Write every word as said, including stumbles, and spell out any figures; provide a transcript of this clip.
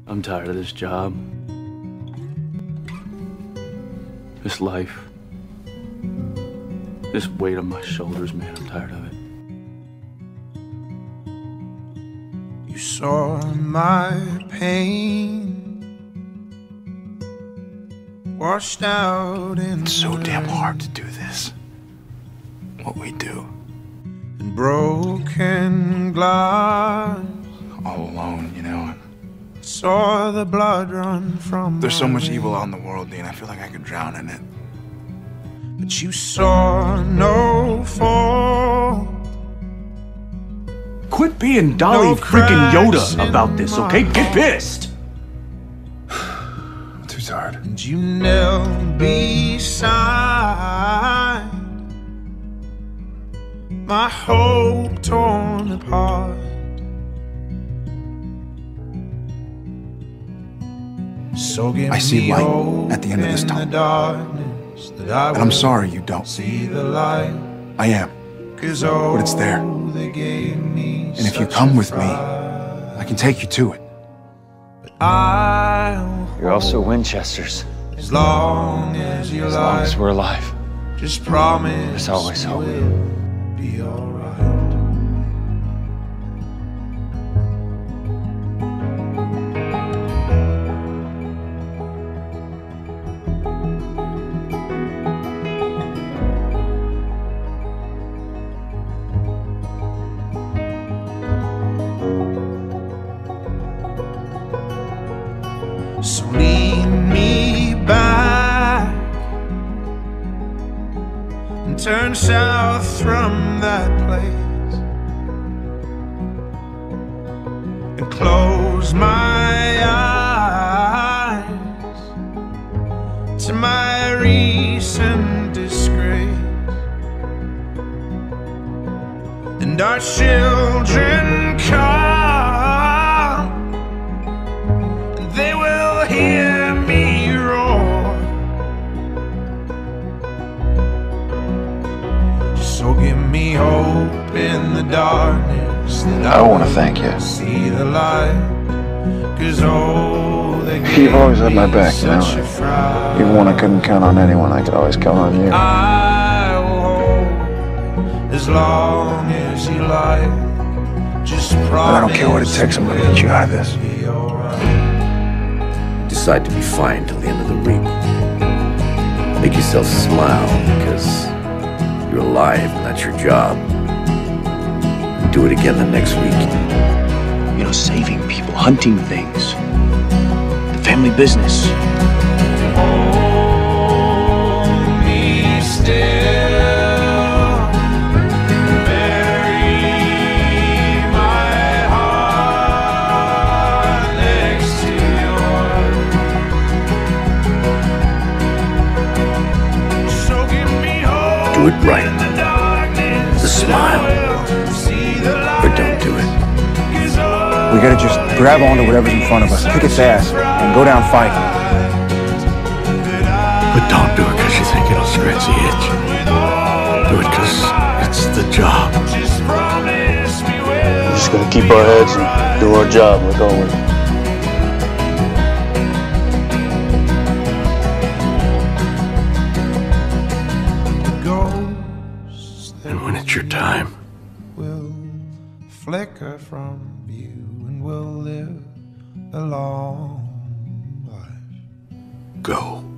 I'm tired of this job. This life. This weight on my shoulders, man, I'm tired of it. You saw my pain washed out in It's so damn hard to do this. What we do. And broken glass. All alone, you know. Saw the blood run from There's so my much veins. evil out in the world, Dean. I feel like I could drown in it. But you saw no fall. Quit being Dolly No freaking cracks Yoda about in this, my okay? Get heart. pissed! I'm too tired. And you knelt beside my hope torn apart. So give I see me light hope at the end of this in tunnel. the darkness that I And I'm will sorry you don't. see the light. I am. 'Cause oh, But it's there. they gave me And if you such come a with me, fright. I can take you to it. I'll You're also Winchesters. as long as you As long like. as we're alive. Just promise There's always you hope. will be alright. So lead me back and turn south from that place and close my eyes to my recent disgrace and our children come. They will hear me roar. So give me hope in the darkness that I, I want to thank you. see the light. 'Cause oh, they You've always had my gave me back, you know. such a fright. Even when I couldn't count on anyone, I could always count on you. I will hold as long as you like. Just promise. But I don't care what it takes, I'm gonna get you out of this. Be alright. Decide to be fine till the end of the week. Make yourself smile because you're alive and that's your job. And do it again the next week. You know, saving people, hunting things. The family business. Hold me still, bury my heart next to yours. So give me hope Do it right. in the darkness. The smile. that I will see the light. Or don't do it. 'Cause oh, We gotta just grab onto whatever's in front of us, kick its ass, and go down fighting. But don't do it because you think it'll scratch the itch. Do it because it's the job. just promise me will. We're just gonna keep our heads and do our job like always. Ghosts that And when it's your time, will flicker from view and will live a long life. go.